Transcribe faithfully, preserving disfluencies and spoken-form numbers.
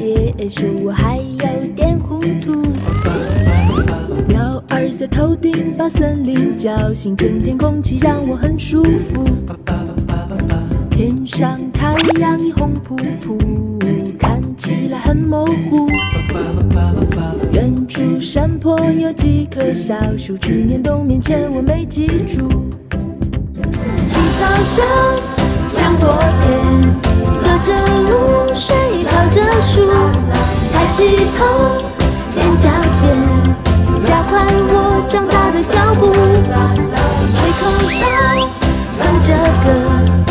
解说我还有点糊涂。鸟儿在头顶把森林叫醒，春天空气让我很舒服。天上太阳已红扑扑，看起来很模糊。远处山坡有几棵小树，去年冬眠前我没记住。青草香，江波田，喝着露水，靠着树，抬起头，踮脚尖，加快我长大的脚步。吹口哨，哼着歌。